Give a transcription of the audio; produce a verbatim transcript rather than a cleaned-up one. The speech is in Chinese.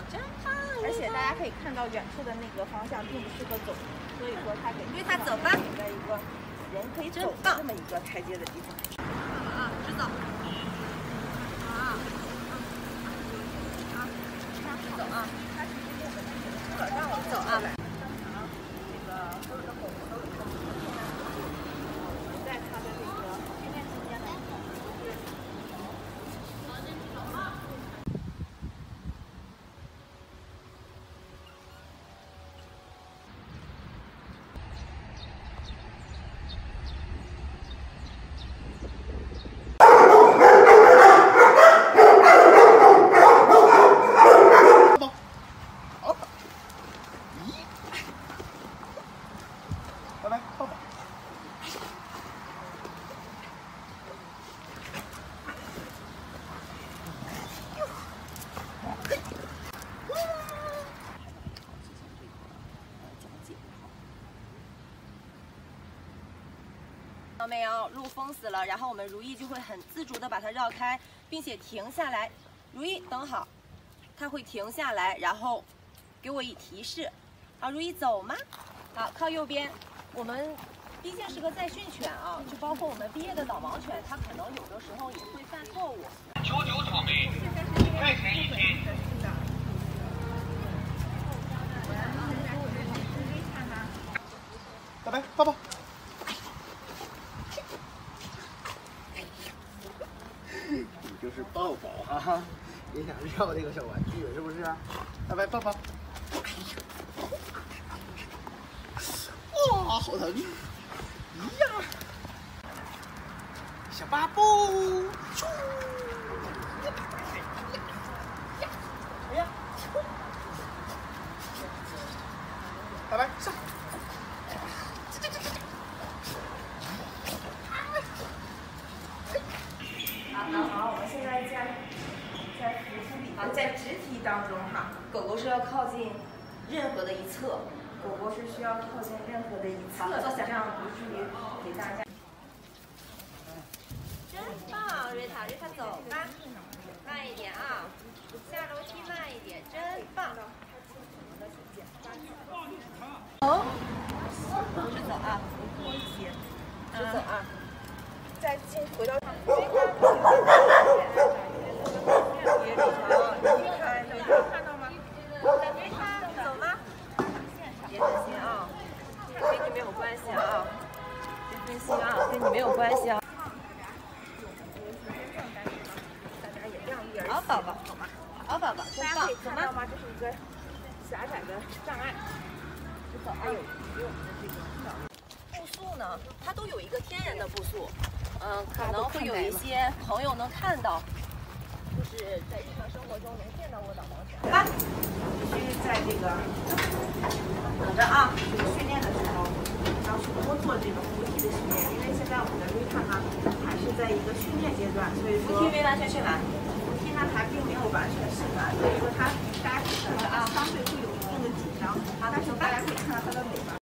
真棒！而且大家可以看到远处的那个方向并不适合走，所以说它给绿塔走吧，在一个人可以走的这么一个台阶的地方。啊，直走。啊，啊，直走啊！让我走啊！这个所有的狗狗都有这么一个天然的我们在它的这个训练期间呢，就是拜拜，抱抱。 到没有？路封死了，然后我们如意就会很自主的把它绕开，并且停下来。如意等好，它会停下来，然后给我以提示。好，如意走吗？好，靠右边。我们毕竟是个在训犬啊，就包括我们毕业的导盲犬，它可能有的时候也会犯错误。 九九草莓，快钱一斤。 拜拜，抱抱。你就是抱抱哈哈，也想要这个小玩具是不是？拜拜，抱抱。哇，好疼！呀，小巴布，咻！哎呀，拜拜，上。 好，我们现在在在扶扶比啊，在直踢当中哈， 狗狗是要靠近任何的一侧。 狗狗是需要靠近任何的一侧的，这样不至于给大家。 真棒，瑞塔，瑞塔走吧，慢一点啊，下楼梯慢一点，真棒。走，直走啊， 多一些， 直走啊。 再进回到。 别走啊， 你看，有看到吗？ 瑞塔，走吗？别担心啊，跟你没有关系啊，别分心啊，跟你没有关系啊。好宝宝，好宝宝，真棒！ 看到吗？这是一个狭窄的障碍。 走啊！有有我们的这个步速呢，它都有一个天然的步速，嗯，可能会有一些朋友能看到，就是在日常生活中能见到过导盲犬。吧， 必须在这个等着啊！ 这个训练的时候，要去多做这种扶梯的训练，因为现在我们的瑞塔呢还是在一个训练阶段，所以说扶梯没完全训完， 扶梯呢还并没有完全训完，所以说它大家可能啊相对会有一定的紧张，但是大家可以看到它的尾巴。